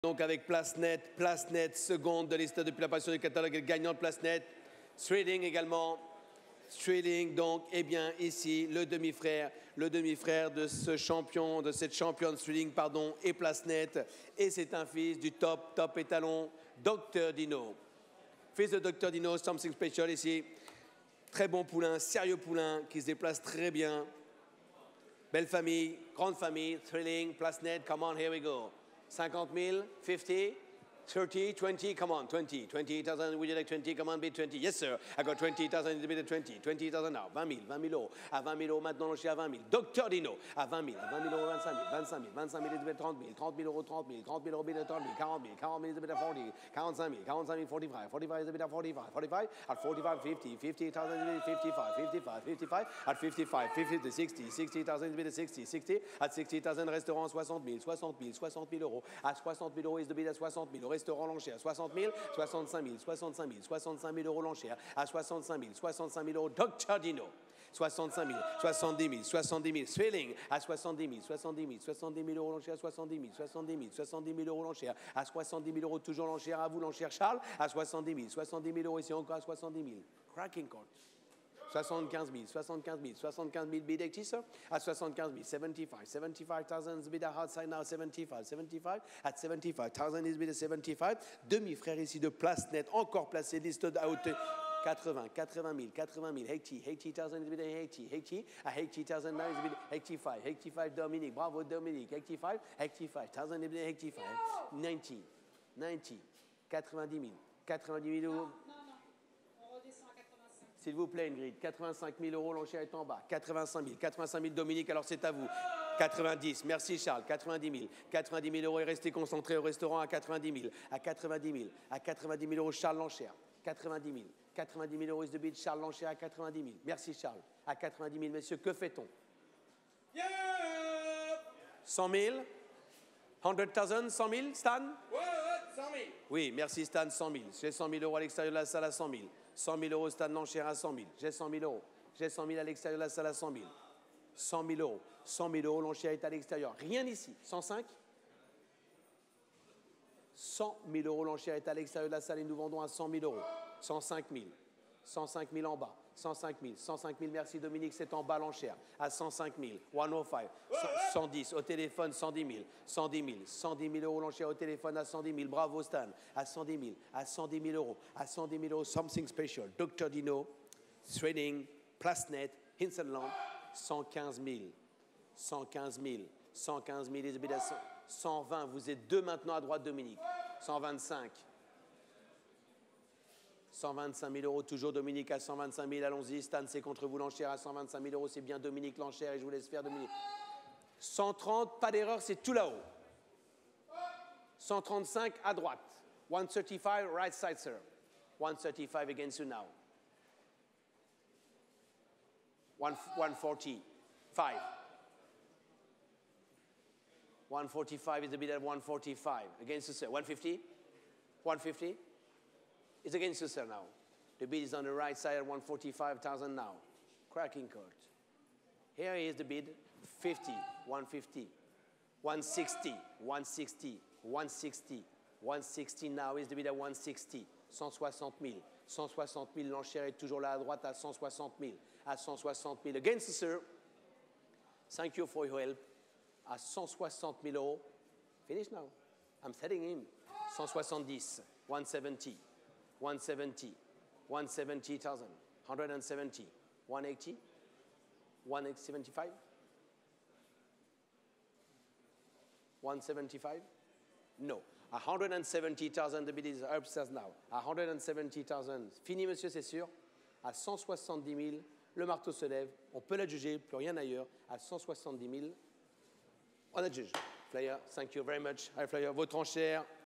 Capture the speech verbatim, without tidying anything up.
Donc avec place nette, place nette, seconde de liste depuis l'apparition du catalogue, gagnant de place nette. Thrilling également. Thrilling, donc, eh bien, ici, le demi-frère, le demi-frère de ce champion, de cette championne Thrilling, pardon, et place nette. Et c'est un fils du top, top étalon, docteur Dino. Fils de docteur Dino, something special ici. Très bon poulain, sérieux poulain, qui se déplace très bien. Belle famille, grande famille, Thrilling, place nette, come on, here we go. cinquante mille, cinquante, thirty, twenty, come on, twenty, twenty thousand, would you like twenty, come on, bid twenty, yes sir, I got twenty thousand, bid at twenty, twenty thousand now, vingt mille, vingt mille euros, à vingt mille euros maintenant, je suis à vingt mille, docteur Dino, à vingt mille, à vingt mille euros, vingt-cinq mille, vingt-cinq mille, vingt-cinq mille, bid trente mille, trente mille euros, trente mille, trente mille euros, bid at trente mille, quarante mille, quarante mille, bid at forty, quarante-cinq mille, quarante-cinq mille, forty-five, forty-five, bid at forty-five, forty-five, at forty-five, fifty, fifty thousand, fifty-five, fifty-five, fifty-five, at fifty-five, fifty, sixty, sixty thousand, bid at sixty, sixty, at sixty thousand, restaurant soixante mille, soixante mille, soixante mille euros, à soixante mille euros, is the bid at soixante mille, au restaurant l'enchère, soixante mille, soixante-cinq mille, soixante-cinq mille, soixante-cinq mille euros l'enchère, à soixante-cinq mille, soixante-cinq mille euros, docteur Dino, soixante-cinq mille, soixante-dix mille, soixante-dix mille, Thrilling, à soixante-dix mille, soixante-dix mille, soixante-dix mille euros l'enchère, soixante-dix mille, soixante-dix mille, soixante-dix mille euros l'enchère, à soixante-dix mille euros, toujours l'enchère, à vous l'enchère Charles, à soixante-dix mille, soixante-dix mille euros, ici encore à soixante-dix mille, cracking court. soixante-quinze mille, soixante-quinze mille, soixante-quinze mille bid eighty, sir. At soixante-quinze mille, seventy-five, seventy-five thousand bid outside now, seventy-five, seventy-five, at seventy-five thousand is bid at seventy-five. Demi-frère ici de place nette, encore placé, liste à hauteur. quatre-vingts, quatre-vingt mille, quatre-vingt mille, eighty, eighty thousand is bid at eighty, eighty, at eighty thousand now is bid eighty-five, eighty-five Dominique, bravo Dominique, eighty-five, eighty-five thousand is bid eighty-five, ninety, ninety, quatre-vingt-dix mille, quatre-vingt-dix mille euros. S'il vous plaît, Ingrid, quatre-vingt-cinq mille euros, l'enchère est en bas. quatre-vingt-cinq mille, quatre-vingt-cinq mille, Dominique, alors c'est à vous. quatre-vingt-dix, merci Charles, quatre-vingt-dix mille. quatre-vingt-dix mille euros et restez concentrés au restaurant à quatre-vingt-dix mille. À quatre-vingt-dix mille, à quatre-vingt-dix mille euros, Charles l'enchère. quatre-vingt-dix mille, quatre-vingt-dix mille euros is the bid, Charles l'enchère à quatre-vingt-dix mille. Merci Charles. À quatre-vingt-dix mille, messieurs, que fait-on? Yeah! cent mille? cent mille, cent mille, Stan? Ouais, ouais, cent mille. Oui, merci Stan, cent mille. J'ai cent mille euros à l'extérieur de la salle à cent mille. cent mille euros, Stan l'enchère à cent mille. J'ai cent mille euros. J'ai cent mille à l'extérieur de la salle à cent mille. cent mille euros. cent mille euros, l'enchère est à l'extérieur. Rien ici. cent cinq? cent mille euros, l'enchère est à l'extérieur de la salle et nous vendons à cent mille euros. cent cinq mille. cent cinq mille en bas. cent cinq mille. cent cinq mille, merci Dominique, c'est en bas l'enchère. À cent cinq mille. cent cinq. cent dix. Au téléphone, cent dix mille. cent dix mille. cent dix mille euros l'enchère au téléphone à cent dix mille. Bravo Stan. À cent dix mille. À cent dix mille euros. À cent dix mille euros, something special. docteur Dino. Thrilling. Place nette. Hinsenland. cent quinze mille. cent quinze mille. cent quinze mille. Isabelle à cent vingt. Vous êtes deux maintenant à droite, Dominique. cent vingt-cinq. cent vingt-cinq mille euros, toujours Dominique à cent vingt-cinq mille, allons-y, Stan, c'est contre vous l'enchère à cent vingt-cinq mille euros, c'est bien Dominique l'enchère et je vous laisse faire Dominique. cent trente, pas d'erreur, c'est tout là-haut. cent trente-cinq à droite. one thirty-five, right side, sir. one thirty-five against you now. one forty-five. one forty-five is a bit at one forty-five. Against you, sir. one fifty? one fifty? It's against you, sir, now. The bid is on the right side at one forty-five thousand now. Cracking court. Here is the bid, fifty, one fifty, one sixty, one sixty, one sixty, one sixty now is the bid at one sixty, cent soixante mille. cent soixante mille, l'enchère est toujours là à droite à cent soixante mille. À cent soixante mille. Against you, sir. Thank you for your help. À cent soixante mille euros. Finish now. I'm setting him. cent soixante-dix, one seventy. one seventy, one seventy thousand, one seventy, one eighty, one seventy-five, one seventy-five? No. one seventy thousand, the bid is upstairs now. one seventy thousand. Fini, monsieur, c'est sûr. À cent soixante-dix mille, le marteau se lève. On peut la juger, plus rien ailleurs. À cent soixante-dix mille, on a jugé. Flyer, thank you very much. Hi, Flyer, votre enchère.